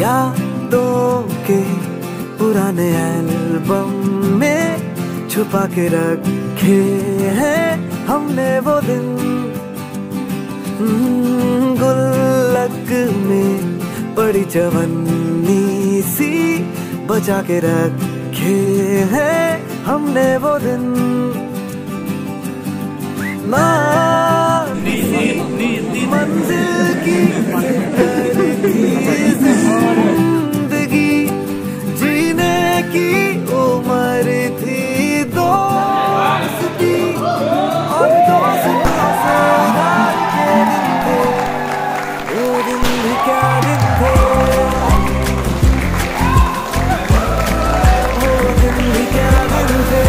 यादों के पुराने एल्बम में छुपा के रखे हैं हमने वो दिन। गुल्लक में पड़ी चवन्नी सी बचा के रखे हैं हमने वो दिन। मंजिल की जिंदगी जीने की उम्र थी दोस्ती और दोस्ती से हार के दिन थे वो दिन भी क्या दिन थे, वो दिन भी क्या दिन थे।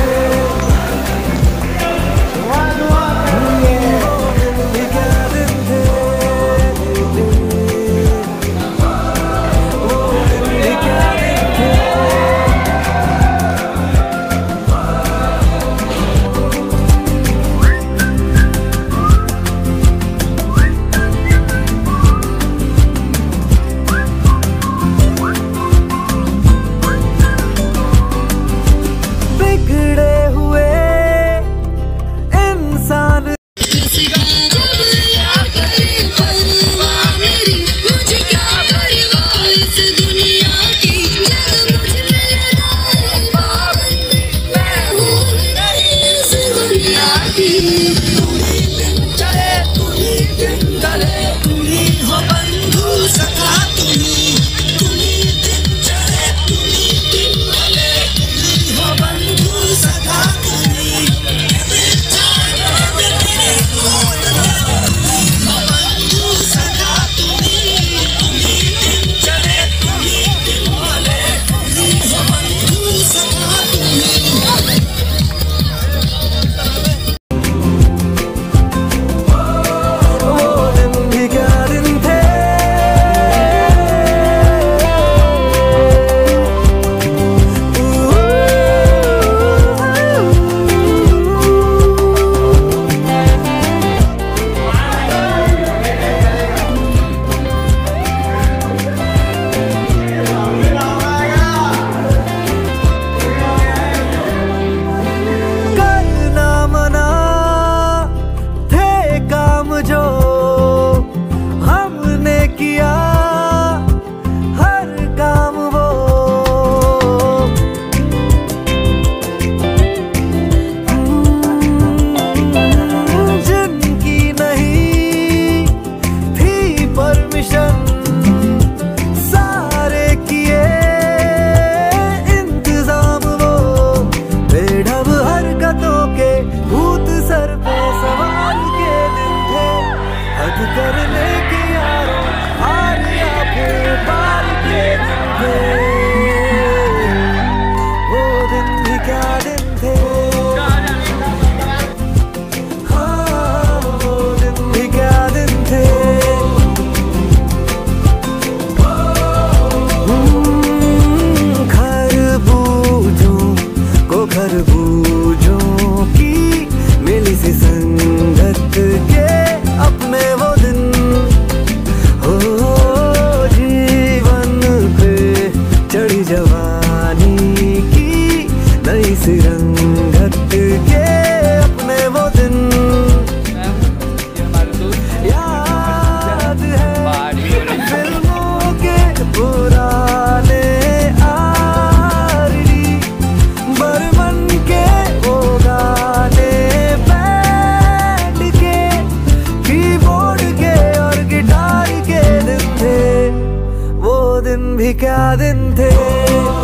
करने की यारों हार या फिर पार के वो दिन भी क्या दिन थे, हाँ वो दिन भी क्या दिन थे। खरबूजों को खरबूजों की मिली सी संगत के अपने वो दिन हो, जीवन पे चढ़ी जवानी की नई सी रंगत के अपने वो दिन याद है फिल्मों के पुराने आरी बरमन के वो गाने बैंड के कीबोर्ड के और गिटार के दिन थे वो दिन भी क्या दिन थे।